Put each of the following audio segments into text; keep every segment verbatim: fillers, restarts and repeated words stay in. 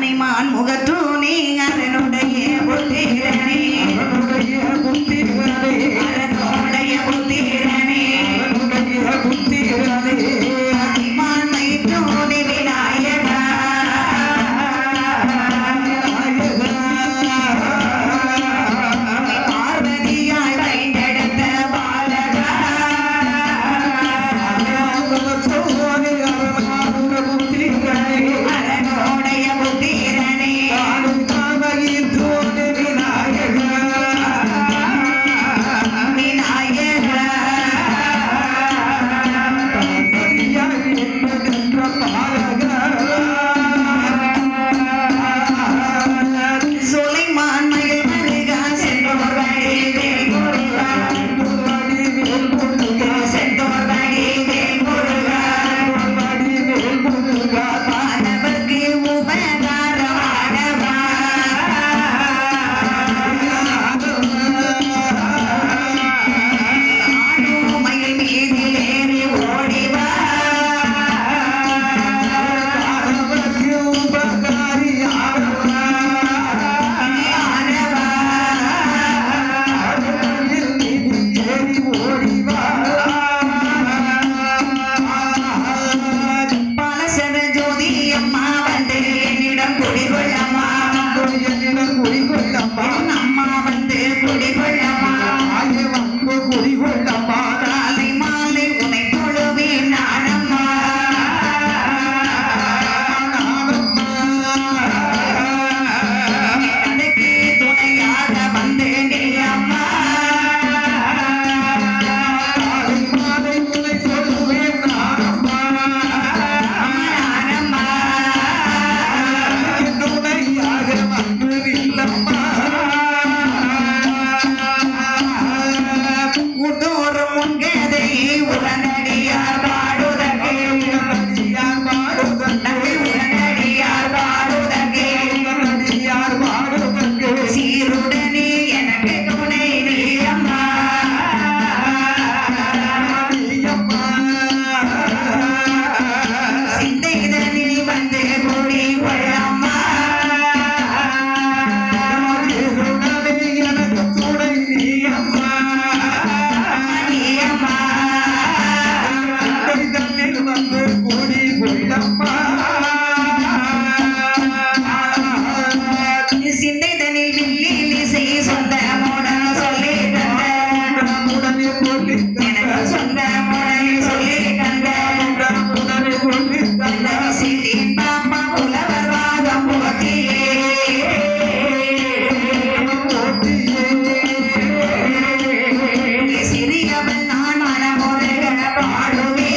சுலைமான் முகத்தூனே அரனுடைய புத்திரனே அரனுடைய புத்திரனே அரனுடைய புத்திரனே அரனுடைய புத்திரனே அதிமான் மைத்தூனே விநாயகா பார்வதியால் வைத்தெடுத்த பாலகா அரனுடைய புத்திரனே விநாயகா சுலைமான் மயில் மருகா சென்றோர் வழி வேல் முருகா சென்றோர் வழி வேல் முருகா மாணவர்க்கு உபகாரமானவா ஆடும் மயில் மீதில் ஏறி ஓடிவா பாலசர ஜோதி அம்மா வந்து என்னிடம் குடிகொள்ளம்மா என் அம்மா வந்து குடிகொள்ளம்மா காலை மாலை உனை தொழுவேன் நானம்மா எனக்கு துணையாக வந்தேன் நீ அம்மா நானம்மா உதோறும் உங்கதை உடனடியார் பாடுதகே உடனடியார் பாடுதகே சீருடனே எனக்கு துணை நீ அம்மா சிந்தைதனில் வந்து கூடி கொள்ளம்மா நீ அம்மா சிந்தைதனில் வில்லில் இசை சொந்த மூடன் சொல்லி தந்த எனக்கு சொந்த மூடன் சொல்லி தந்த சிந்தின் பாப்பா புலவர் வாதம் போக்கியே சிறியவன் நான் மனமுருக பாடுவே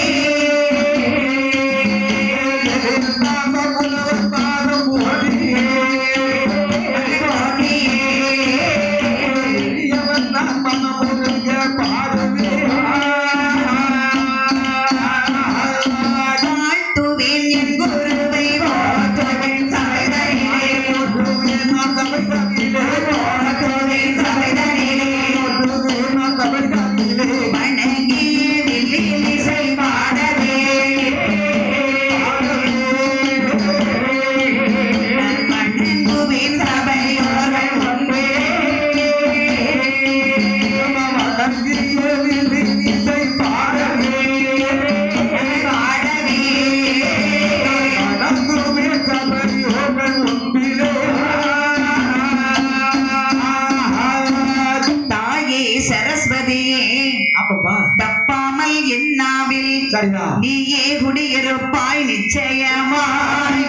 வாழ்த்துவேன் என் குருவை போற்றுவேன் சபைதனிலே போற்றுவேன் சபைதனிலே வணங்கி வில்லில் இசை பாடவே வணங்குவேன் சபையோர்கள் ஒன்றே பாடவே தாயே சரஸ்வதியே தப்பாமல் என்னாவில் நீயே குடியிருப்பாய் நிச்சயமாய்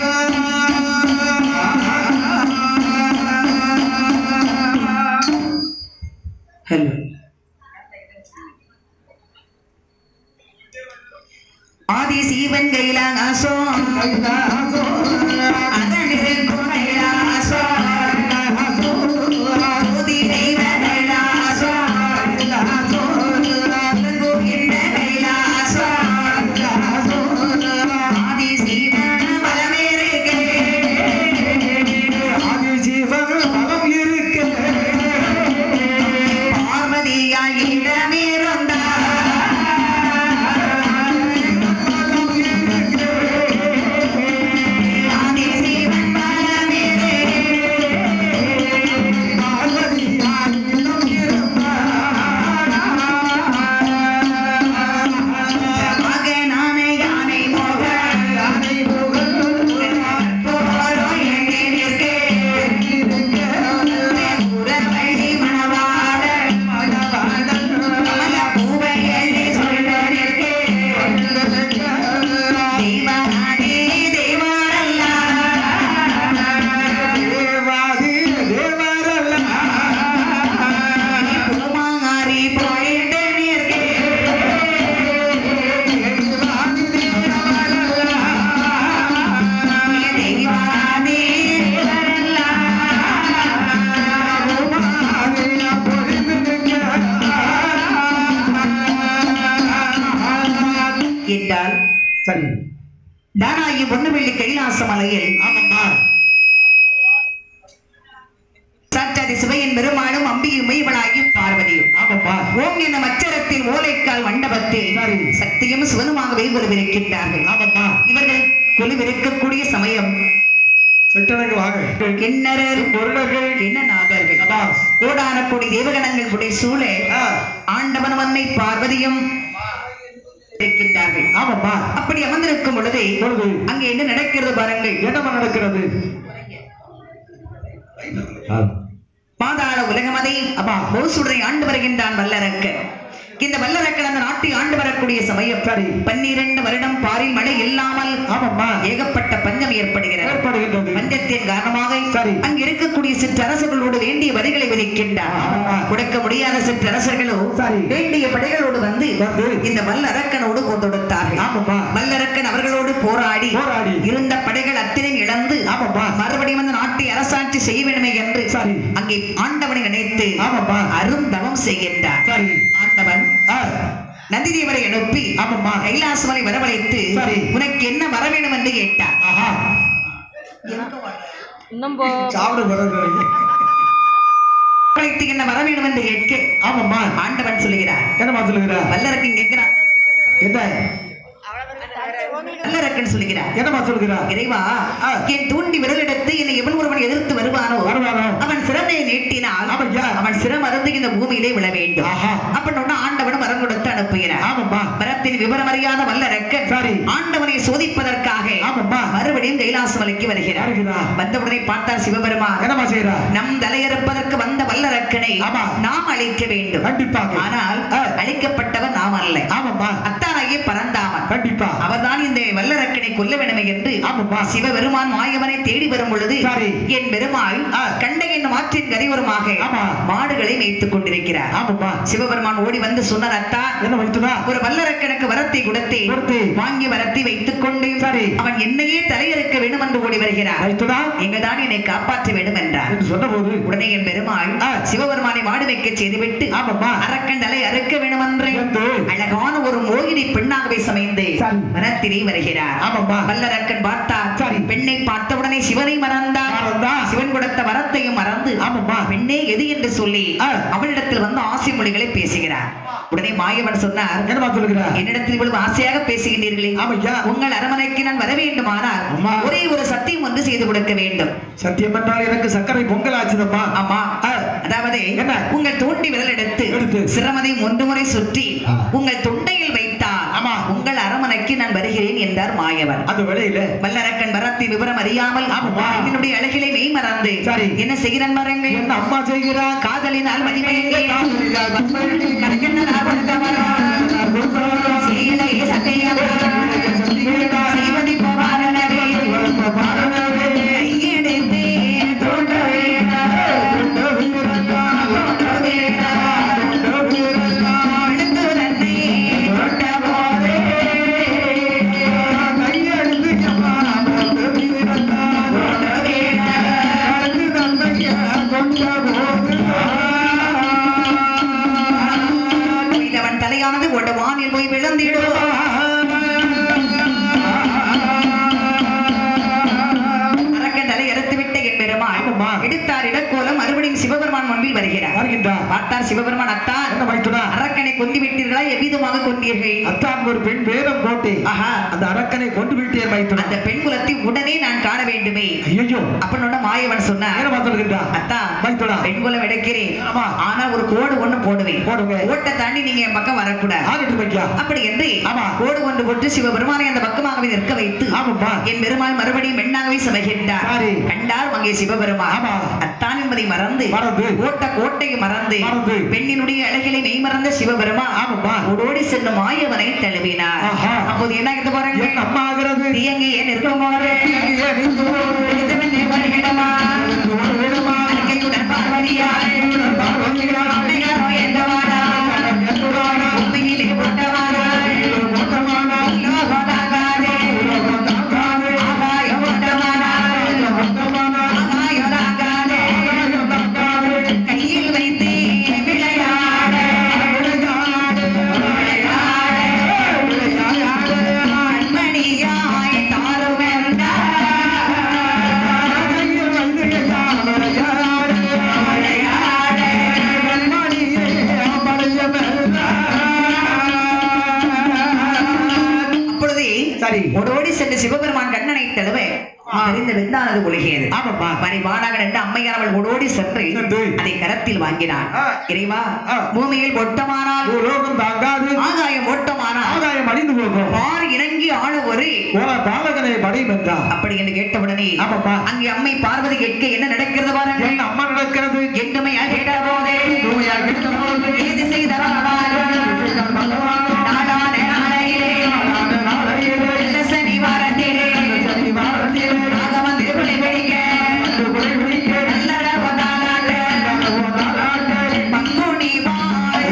ஹலோ ஆதி சீவன் கைலாசோ அதனிருக்கும் கைலாசோ ஜோதி தெய்வ கைலாசோ கோவிந்த கைலாசோ ஆதி சீவன் பலமேறுகே பார்வதியாய் இடமிருந்தா சரி. தானாகி பொன்னுவெள்ளி கைலாச மலையில் ஆமாம்மா சாட்சாதி சிவையின் பெருமாளும் அம்பியும் மெய்வளாகியும் பார்வதியும் ஆமாம்மா ஓம் என்ற மச்சரத்தில் ஓலைக்கால் மண்டபத்தில் சரி. சக்தியும் சிவனுமாகவே குருவிருக்கின்றார்கள். ஆமாம்மா இவர்கள் குழுவிருக்கக்கூடிய சமயம் செட்டனுக்கு வாங்க கிண்ணறர் பொருளர்கள் கிண்ணநாதர்கள் அபாஸ் கோடான கோடி தேவகணங்கள் உடைய சூழ ஆண்டவன் அன்னை பார்வதியும் இருக்கின்றார்கள். ஆமாம்மா அப்படி அமர்ந்திருக்கும் பொழுது பொழுது அங்கே என்ன நடக்கிறது பாருங்கள். என்னமா நடக்கிறது? பாதாள உலகமதை அப்பா மோசுடரை ஆண்டு வருகின்றான் வல்லரக்கன். இந்த வல்லரக்கன் அந்த நாட்டை ஆண்டு வரக்கூடிய சமயம் சரி. பன்னிரண்டு வருடம் பாரில் மழை இல்லாமல் ஆமாம்மா ஏகப்பட்ட பஞ்சம் ஏற்படுகிறது. ஏற்படுகின்றது. பஞ்சத்தின் காரணமாக சரி. அங்கு இருக்கக்கூடிய சிற்றரசர்களோடு வேண்டிய வரிகளை விதிக்கின்றார். ஆமாம்மா. கொடுக்க முடியாத சிற்றரசர்களோ சரி. வேண்டிய படைகளோடு வந்து வந்து இந்த வல்லரக்கனோடு கொண்டொடுத்தார்கள். ஆமாம்மா வல்லரக்கன் அவர்களோடு போராடி போராடி இருந்த படைகள் அத்தனையும் இழந்து ஆமாம்மா மறுபடியும் அந்த நாட்டை அரசாட்சி செய்ய வேண்டுமே என்று சரி. அங்கே ஆண்டவனை நினைத்து ஆமாம்மா அருந்தவம் செய்கின்றார். சரி. ஆண்டவன் நந்திதேவரை அனுப்பி ஆமாம்மா கைலாசமலை வரவழைத்து சரி. உனக்கு என்ன வர வேண்டும் என்று கேட்டார். ஆஹா சாப்பிட வரவழைத்து என்ன வர வேண்டும் என்று கேட்க ஆமாம்மா ஆண்டவன் சொல்லுகிறார். என்னமா சொல்லுகிறார்? வல்லரக்கன் கேட்கிறார். என்ன வல்லரக்கன் சொல்லுகிறார். என்னமா சொல்லுகிறார்? இறைவா என் தூண்டி விரலெடுத்து என்னை எவன் ஒருவன் எதிர்த்து வருவானோ வருவானோ அவன் சிரமையை நீட்டினால் ஆமாய்யா. அவன் சிரம் அருந்து இந்த பூமியிலே விழ வேண்டும். ஆஹா அப்படின்னு ஆண்டவன் வரம் கொடுத்து அனுப்புகிறார். ஆமாம்மா வரத்தின் விவரம் அறியாத வல்லரக்கன் சரி. ஆண்டவனை சோதிப்பதற்காக ஆமாம்மா மறுபடியும் கைலாச மலைக்கு வருகிறார். வருகிறார். வந்தவுடனே பார்த்தார் சிவபெருமான். என்னமா செய்கிறார்? நம் தலையறுப்பதற்கு வந்த வல்லரக்கனை ஆமா. நாம் அழிக்க வேண்டும். கண்டிப்பாக. ஆனால் அழிக்கப்பட்டவன் நாம் அல்ல. ஆமாம்மா அத்தானாகிய பரந்தாமன். கண்டிப்பா அவர்தான் இந்த வல்லரக்கனை கொல்ல வேண்டுமே என்று ஆமாம்மா சிவபெருமான் மாயவனை தேடி வரும் பொழுது சரி. என் பெருமாள் கண்டை என்னும் ஆற்றின் கரையோரமாக ஆமா. மாடுகளை மேய்த்துக் கொண்டிருக்கிறார். ஆமாம்மா சிவபெருமான் ஓடி வந்து சொன்னார், அத்தா என்ன வைத்துதா ஒரு வல்லரக்கனுக்கு வரத்தை கொடுத்து கொடுத்து வாங்கி வரத்தை வைத்துக் கொண்டு சரி. அவன் என்னையே தலையறுக்க வேண்டும் என்று ஓடி வருகிறார். வைத்துதா நீங்கள் தான் என்னை காப்பாற்ற வேண்டும் என்றார். என்று சொன்னபோது உடனே என் பெருமாள் சிவபெருமானை மாடு வைக்க செய்துவிட்டு ஆமாம்மா அரக்கன் தலை அறுக்க வேண்டும் என்று என்று அழகான ஒரு மோகினி பெண்ணாகவே சமைந்து சரி. வனத்திலே வருகிறார். ஆமாம்மா வல்லரக்கன் பார்த்தார். சரி. பெண்ணை பார்த்தவுடனே சிவனை மறந்தார். மறந்தார். சிவன் கொடுத்த வரத்தையும் மறந்து ஆமாம்மா பெண்ணே எது என்று சொல்லி அவளிடத்தில் வந்து ஆசை மொழிகளை பேசுகிறார். உடனே மாயவன் சொன்னார், என்னமா சொல்லுகிறார்? என்னிடத்தில் இவ்வளவு ஆசையாக பேசுகின்றீர்களே, ஆமையா உங்கள் அரமனைக்கு நான் வர வேண்டுமானால் அம்மா. ஒரே ஒரு சத்தியம் ஒன்று செய்து கொடுக்க வேண்டும். சத்தியம் என்றால் எனக்கு சர்க்கரை பொங்கல் ஆச்சுதம்மா. ஆமா, அதாவது என்ன? உங்கள் தோண்டி விரல் எடுத்து எடுத்து சிரமதை ஒன்று முறை சுற்றி உங்கள் தொண்டையில் வைத்தால் ஆமா. உங்கள் அரமனைக்கு நான் வருகிறேன் என்றார் மாயவன். அந்த வேளையில வல்லரக்கன் வரத்தின் விவரம் அறியாமல் ஆமாம்மா. என்னுடைய அழகிலை மெய் மறந்து சரி. என்ன செய்கிறான் பாருங்கள். என்ன அம்மா செய்கிறார்? காதலினால் மதிமையே காதலினால் மதிமையே. கணக்கண்ணனார் கொடுத்தவரோ சீலை சட்டையவரோ செய்வதை போவாரனவே கையெடுத்து தோன்ற வேணா தோன்ற வீரனா தோன்ற வீரனா அடுத்து தன்னை தொட்ட போதே கையெடுத்து அம்மா தோன்ற வீரனா தோன்ற வீரனா அடுத்து தன்னை தொட்ட போதே தலையானது கொண்ட வானில் போய் விழுந்திடும். அரக்கன் தலை அறுத்துவிட்ட என் பெருமாள் எடுத்தார் இடக்கோலம் மறுபடியும் சிவபெருமான் முன்பில் வருகிறார். பார்த்தார் சிவபெருமான், அத்தான் என்ன வைத்துடா அரக்கனை கொண்டு விட்டீர்களா? எவ்விதமாக கொண்டீர்கள்? அத்தான் ஒரு பெண் வேதம் போட்டு ஆஹா அந்த அரக்கனை கொண்டு விட்டே வைத்துடா. அந்த பெண் குலத்தை உடனே நான் காண வேண்டுமே. ஐயோ அப்படின்னு மாயவன் சொன்னார், என்ன சொல்லுகின்றா? அத்தான் வைத்துடா பெண் குலம் எடுக்கிறேன், ஆனா ஒரு கோடு ஒண்ணு போடுவேன். போடுங்க. கோட்டை தாண்டி நீங்க என் பக்கம் வரக்கூடாது. ஆகட்டும் வைக்கா. அப்படி என்று ஆமா. கோடு ஒன்று போட்டு சிவபெருமானை அந்த பக்கமாகவே நிற்க வைத்து ஆமாப்பா என் பெருமாள் மறுபடியும் பெண்ணாகவே சமைகின்றார். சரி. கண்டார் அங்கே சிவபெருமான். ஆமா. அத்தான் என்பதை மறந்து மறந்து கோட்டை கோட்டையை மறந்து மறந்து பெண்ணினுடைய அழகிலை மெய் மறந்த சிவபெருமான் ஆமாப்பா ஓடோடி சென்று மாயவனை தழுவினார். ஆஹா. அப்போது என்ன ஆகிறது பாருங்க. என் அம்மா ஆகிறது தீயங்கே ஏன் இருக்கும் போது வருகிடமா அருகையுடன் பார்வதியாய் அன்னையாரோ என்றவாடா உண்மையிலே போட்டவாராய் லோகதாகாதே ஆகாய போட்டவாராய் ஆகாயோதாகாதே கையில் வைத்து விளையாட விளையாட விளையாட கண்மணி சிவபெருமான் கண்ணனை தழுவ தெரிந்த வெந்தானது ஒழுகியது. ஆமாப்பா. மறைவானாக நின்று அம்மையார் அவள் ஓடோடி சென்று அதை கரத்தில் வாங்கினான். இறைவா, பூமியில் ஒட்டமானால் லோகம் தாங்காது, ஆகாயம் ஓட்டமானால் ஆகாயம் அழிந்து போகும், பார் இறங்கி ஆள ஒரு பாலகனை படையும் என்றார். அப்படி என்று கேட்டவுடனே ஆமாப்பா, அங்கே அம்மை பார்வதி கேட்க என்ன நடக்கிறது பாருங்க. என்ன அம்மா நடக்கிறது என்றுமே கேட்ட போதே ஏது செய்தார்கள் நாளான நாளையிலே சனி வாரத்திலே ராகவன் திருக்குளை பிடிக்க நல்லட வந்தாலாட்ட பங்குனி வாய்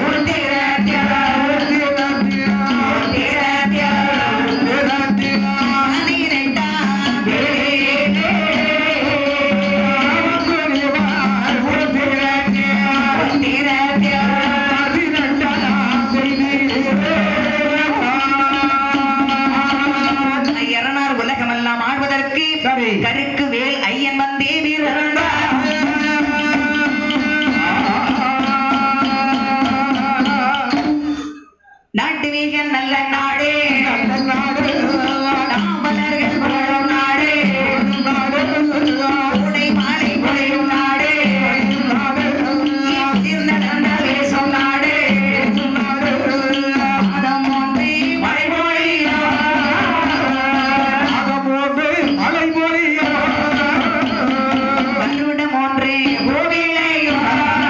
உலகமெல்லாம் ஆழ்வதற்கு கருக்கு வேல் ஐயன் வந்தே வீரந்தார். நாட்டு வீகன் நல்ல நாடே, நாவலர்கள் வாழும் நாடே, உடை மாலை பொழியும் நாடே, நடந்த வேசம் நாடே, அதம் ஒன்றே மழை பொழியும் வல்லுடம் ஒன்றே கோவிலையும்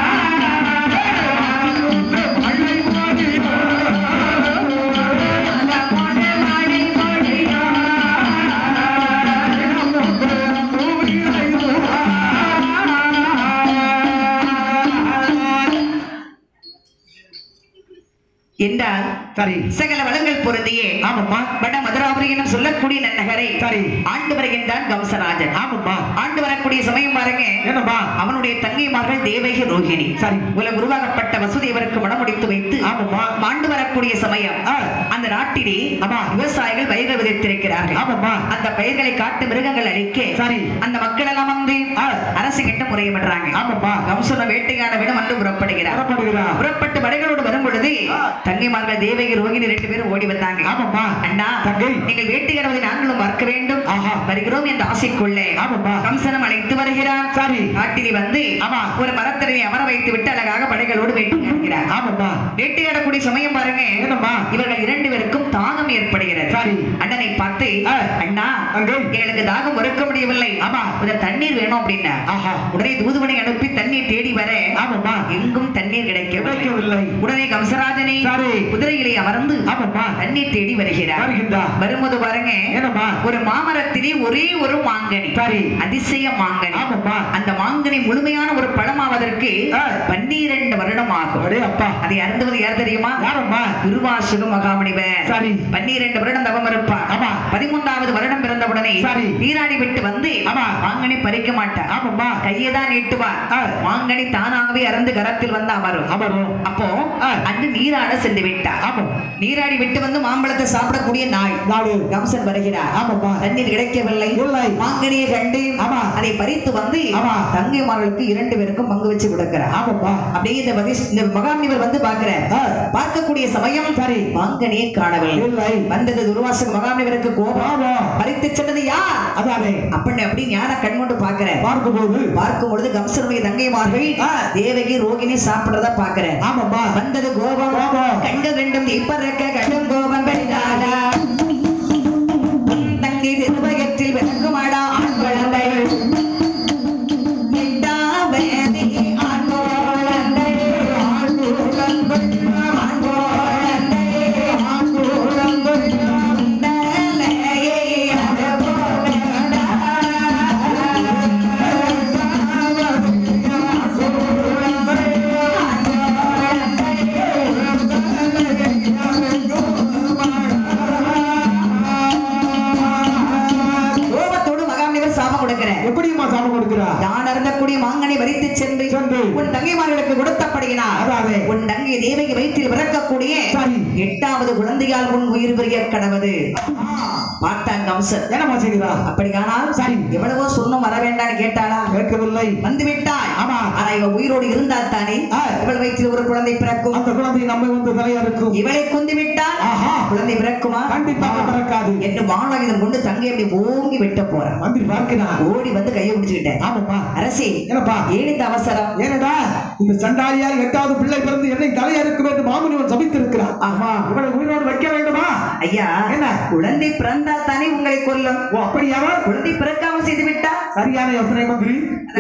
என்றால் சரி, சகல வளங்கள் பொருந்தியே ஆமாம்மா, வட மதுராபுரி எனும் சொல்லக்கூடிய நன்னகரை சரி ஆண்டு வருகின்றான் கம்சராஜன். ஆமாம்மா, ஆண்டு வரக்கூடிய சமயம் பாருங்க, என்னம்மா அவனுடைய தங்கைமார்கள் தேவகி ரோகிணி சரி உலக உருவாக்கப்பட்ட வசுதேவருக்கு மனம் முடித்து வைத்து ஆமாம்மா, ஆண்டு வரக்கூடிய சமயம் அந்த நாட்டிலே ஆமா விவசாயிகள் பயிர்கள் விதைத்திருக்கிறார்கள். ஆமாம்மா, அந்த பயிர்களை காட்டு மிருகங்கள் அழிக்க சரி அந்த மக்கள் எல்லாம் வந்து அரசு கிட்ட முறையிடுறாங்க. ஆமாம்மா, கம்சனை வேட்டையாட விட வந்து புறப்படுகிறார். புறப்படுகிறார். புறப்பட்டு படைகளோடு வரும் பொழுது தங்கைமார்கள் தேவகி ரோகிணி ரெண்டு பேரும் ஓடி வந்தாங்க. ஆமாம்மா, அண்ணா தங்கை நீங்கள் வேட்டையாடுவதை நாங்களும் பார்க்க வேண்டும், ஆஹா வருகிறோம் என்று ஆசைக்குள்ளே ஆமாம்மா, கம்சனம் அழைத்து வருகிறார். சரி காட்டிலே வந்து ஆமா ஒரு மரத்தடியை அமர வைத்து விட்டு அழகாக படைகளோடு வேட்டையாடுகிறார். ஆமாம்மா, வேட்டையாடக்கூடிய சமயம் பாருங்க, என்னம்மா இவர்கள் இரண்டு பேருக்கும் தாகம் ஏற்படுகிறது. சரி அண்ணனை பார்த்து அண்ணா தங்கை எங்களுக்கு தாகம் ஒருக்க முடியவில்லை, ஆமா கொஞ்சம் தண்ணீர் வேணும் அப்படின்னா ஆஹா உடனே தூதுவனை அனுப்பி தண்ணீர் தேடி வர ஆமாம்மா, எங்கும் தண்ணீர் கிடைக்கவில்லை. உடனே கம்சராஜனை சரி குதிரையிலே அமர்ந்து ஆமாம்மா தண்ணீர் தேடி வருகிறார். வருகின்றார். வரும்போது பாருங்க, என்னம்மா ஒரு மாமரத்திலே ஒரே ஒரு மாங்கனி, சரி அதிசய மாங்கனி. ஆமாம்மா, அந்த மாங்கனி முழுமையான ஒரு பழமாவதற்கு பன்னிரண்டு வருடம் ஆகும். அடே அப்பா, அதை அருந்துவது யார் தெரியுமா? யாரம்மா? துர்வாசுக மகாமுனிவர். சரி பன்னிரண்டு வருடம் தவம் இருப்பார். ஆமா பதிமூன்றாவது வருடம் பிறந்தவுடனே சரி நீராடி விட்டு வந்து ஆமா மாங்கனி பறிக்க மாட்டார். ஆமாம்மா, கையை தான் நீட்டுவார். மாங்கனி தானாகவே அறந்து கரத்தில் வந்து அமரும். அமரும். அப்போ அன்று நீராட சென்று விட்டார். ஆமாம், நீராடி விட்டு வந்து மாம்பழத்தை சாப்பிடக்கூடிய நாய் நாடு கம்சன் வருகிறார். ஆமாம்மா, தண்ணீர் கிடைக்கவில்லை. மாங்கனியை கண்டு ஆமா அதை பறித்து வந்து ஆமா தங்கைமார்களுக்கு இரண்டு பேருக்கும் பங்கு வச்சு கொடுக்கிறார். ஆமாம்மா, அப்படியே இந்த இந்த மகாமுனிவர் வந்து பார்க்கிறார். பார்க்கக்கூடிய சமயம் சரி மாங்கனியை காணவில்லை. வந்தது துர்வாசக மகாமுனிவருக்கு கோபம். பறித்து சென்றது யார்? அதானே அப்படி அப்படி ஞான கண்கொண்டு பார்க்கிறேன். பார்க்கும்போது பார்க்கும் பொழுது கம்சனுடைய தங்கைமார்கள் தேவகி ரோகிணி சாப்பிடுறதா பார்க்கிறேன். ஆமாம்மா, வந்தது கோபம். கண்கள் ரெண்டும் இப்பறக்க கடும் கோபம் பெற்றாரா தங்கை திருவகத்தில் விளக்குமாடா ஆண் குழந்தை உன் தங்கை தேவகி வயிற்றில் பிறக்கக்கூடிய சரி. எட்டாவது குழந்தையால் உன் உயிர் பிரிய கடவுது பார்த்தான் கம்சன். என்னமா செய்கிறா? அப்படியானால் சரி. எவ்வளவோ சொன்னும் வர வேண்டாம்னு கேட்டாளா? கேட்கவில்லை. வந்து விட்டாய். ஆமா. ஆனா இவ உயிரோடு இருந்தால் தானே இவள் வயிற்றில் ஒரு குழந்தை பிறக்கும். அந்த குழந்தை நம்மை வந்து தலையறுக்கும். இவளை கொண்டு விட்டால் ஆஹா, குழந்தை பிறக்குமா? கண்டிப்பாக பிறக்காது என்று வானகம் கொண்டு தங்கை அப்படி ஓங்கி வெட்ட போறான். மந்திரி பார்க்கிறான். ஓடி வந்து கையை பிடிச்சுக்கிட்டேன். ஆமாப்பா. அரசே, என்னப்பா ஏன் இந்த அவசரம்? ஏனடா இந்த சண்டாளியால் எட்டாவது பிள்ளை பிறந்து என்னை தலையறுக்கும் என்று மாமுனிவன் சபித்திருக்கிறான். ஆமா. இவளை உயிரோடு வைக்க வேண்டுமா? ஐயா, என்ன குழந்தை பிறந்தால் தானே உங்களை கொல்லும். ஓ, அப்படியாவா? குழந்தை பிறக்காமல் செய்து விட்டா சரியான யோசனை மந்திரி.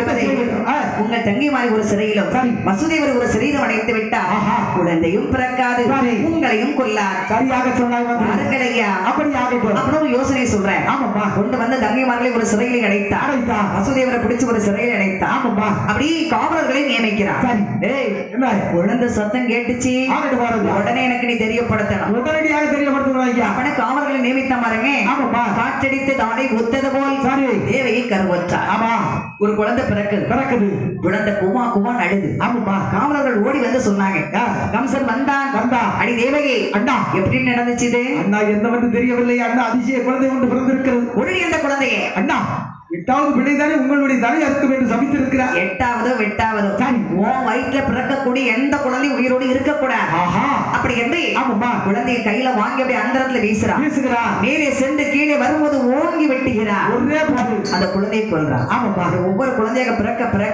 உங்கள் தங்கிமாரி ஒரு சிறையிலும் சரி. மசூதேவர் ஒரு சிறையிலும் அடைத்து விட்டா ஆஹா, குழந்தையும் பிறக்காது, சரி. உங்களையும் கொல்லாது. சரியாக சொன்னாய் மந்திரி. பாருங்கள் ஐயா, அப்படி ஆகட்டும். அப்புறம் ஒரு யோசனை சொல்றேன். ஆமாப்பா. கொண்டு வந்த தங்கைமார்களை ஒரு சிறையில் அடைத்தா, அடைத்தா. மசூதேவரை பிடிச்சு ஒரு சிறையில் அடைத்தா. ஆமாப்பா. அப்படி காவலர்களை நியமிக்கிறார். சரி. ஏய், என்ன குழந்தை சத்தம் கேட்டுச்சு, ஆகட்டு பாருங்க. உடனே எனக்கு நீ தெரியப்படுத்தணும். உடனடியாக தெரியப்படுத்துகிறாங்க. அவனை காவலர்களை நியமித்த பாருங்க. ஆமாப்பா. காற்றடித்து தானே ஒத்தது போல் சரி. தேவையை கருவற்றார். ஆமா. ஒரு குழந்தை பிறக்குது. பிறக்குது. குழந்தை குமா குமா அழுது. ஆமாப்பா. காவலர்கள் ஓடி வந்து சொன்னாங்க, கம்சன் வந்தான். வந்தா. அடி தேவகி, அண்ணா எப்படி நடந்துச்சு இது? அண்ணா என்னவென்று தெரியவில்லை. அண்ணா அதிசய குழந்தை ஒன்று பிறந்திருக்கிறது. உடனே அந்த குழந்தையே அண்ணா எட்டாவது பிள்ளைதானே உங்களுடைய தலை அறுக்கும் என்று சபித்திருக்கிறார். எட்டாவதோ எட்டாவதோ உன் வயிற்றுல பிறக்கக்கூடிய எந்த குழந்தையும் உயிரோடு இருக்கக்கூடாது. ஆஹா, அப்படி என்று ஆமாப்பா. குழந்தையை கையில வாங்கி அப்படி அந்தரத்துல வீசுறான். வீசுகிறா. மேலே சென்று கீழே வரும்போது ஓங்கி வெட்டுகிறார். ஒரே போது அந்த குழந்தையை கொள்றான். ஆமாப்பா. ஒவ்வொரு குழந்தையாக பிறக்க பிறக்க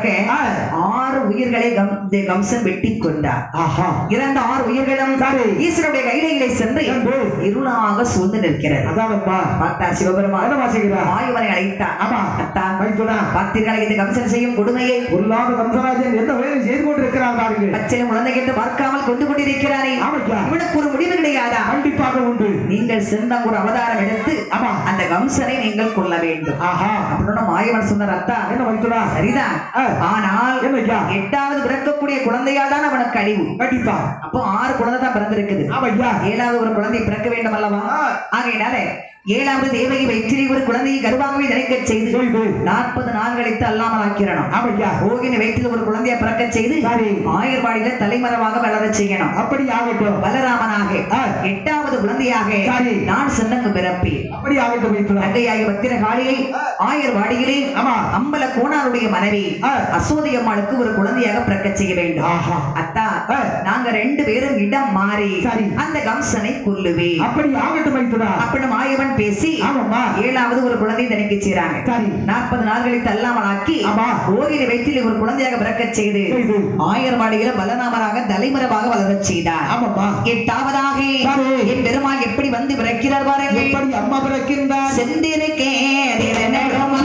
ஆறு உயிர்களை கம்- கம்சன் வெட்டி கொண்டார். ஆஹா, இரண்டு ஆறு உயிர்களும் சரி. ஈஸ்வருடைய கையிலே சென்று இருளாக சூழ்ந்து நிற்கிறது. அதானப்பா. பார்த்தா சிவபெருமான் என்ன வாசிக்கிறா? ஆயுவனை அழைத்தார். ஆமா. அத்தா, வைத்துடா. பார்த்தீர்களா இந்த கம்சன் செய்யும் கொடுமையை? பொல்லாத கம்சராஜன் என்ன வேலை செய்து கொண்டிருக்கிறார் பாருங்கள். பச்சை குழந்தை என்று பார்க்காமல் கொண்டு கொண்டிருக்கிறாரே, ஆமாய்யா. இவனுக்கு ஒரு முடிவு கிடையாதா? கண்டிப்பாக உண்டு. நீங்கள் சிறந்த ஒரு அவதாரம் எடுத்து ஆமா, அந்த கம்சனை நீங்கள் கொல்ல வேண்டும். ஆஹா, அப்படின்னு மாயவன் சொன்னார். அத்தா, என்ன வைத்துடா? சரிதான். ஆ. ஆனால் என்னய்யா? எட்டாவது பிறக்கக்கூடிய குழந்தையால் தான் அவனுக்கு அழிவு. கண்டிப்பா. அப்போ ஆறு குழந்தை தான் பிறந்திருக்குது. ஆமாய்யா. ஏழாவது ஒரு குழந்தை பிறக்க வேண்டும் அல்லவா? ஆகையினால ஏழாவது தேவகி வயிற்றிலே ஒரு குழந்தையை கருவாகவே நினைக்க செய்து செய்து நாற்பது நாள் கழித்து அல்லாமல் ஆக்கிறணும். ஆமாய்யா. போகின வயிற்றில் ஒரு குழந்தையை பிறக்க செய்து சரி. ஆயர்வாடியில தலைமறைவாக வளர செய்யணும். அப்படி ஆகட்டும். பலராமனாக ஆ. எட்டாவது குழந்தையாக சரி. நான் சின்னங்கு பிறப்பேன். அப்படி ஆகட்டும் வைத்துடா. தங்கையாகி பத்திரகாளியை ஆயர்வாடியிலே ஆமா. அம்பல கோணாருடைய மனைவி ஆ. அசோதி அம்மாளுக்கு ஒரு குழந்தையாக பிறக்க செய்ய வேண்டும். ஆஹா. அத்தா, ஆ. நாங்க ரெண்டு பேரும் இடம் மாறி சரி. அந்த கம்சனை கொல்லுவே. அப்படி ஆகட்டும் வைத்துடா. அப்படி மாயவன் பேசி ஆமாம்மா. ஏழாவது ஒரு குழந்தை தனக்கு செய்றாங்க. சரி. நாற்பது நாள்களை தள்ளாமல் ஆக்கி ஆமா. ஓகின வயிற்றில் ஒரு குழந்தையாக பிறக்க செய்து செய்து ஆயர்வாடியில பலநாமராக தலைமறைவாக வளரச் செய்தார். ஆமாம்மா. எட்டாவதாக சரி. என் பெருமாள் எப்படி வந்து பிறக்கிறார் பாருங்கள். எப்படி அம்மா பிறக்கின்றார்? சென்றிருக்கேன் திரநகமா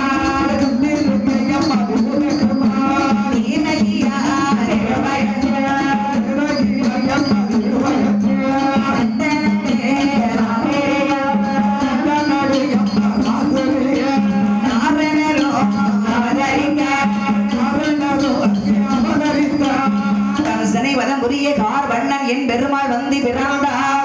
கம்சனை வதம் புரிய கார் வண்ணன் என் பெருமாள் வந்து பிறந்தார்.